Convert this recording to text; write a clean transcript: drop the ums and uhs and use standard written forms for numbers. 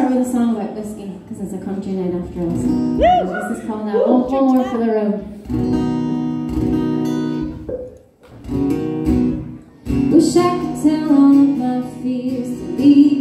start with a song about whiskey, because it's a country night after all. So this is called One More for the Road. Wish I could tell all of my fears to leave.